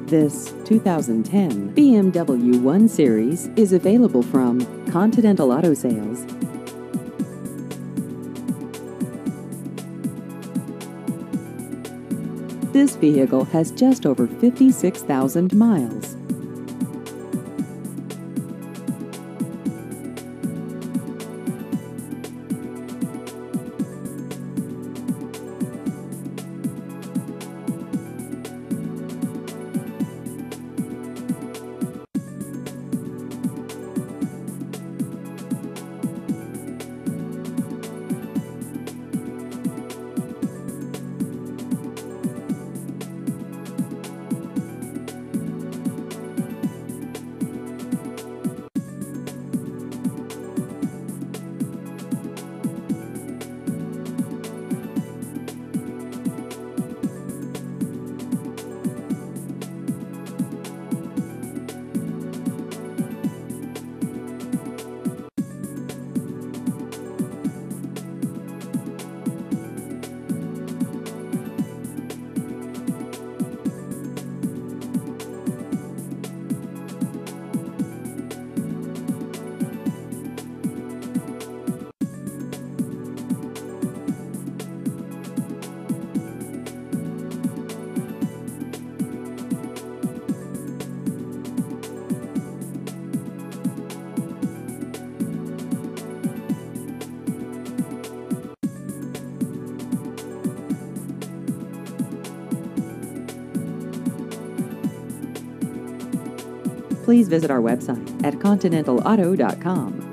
This 2010 BMW 1 Series is available from Continental Auto Sales. This vehicle has just over 56,000 miles. Please visit our website at continentalauto.com.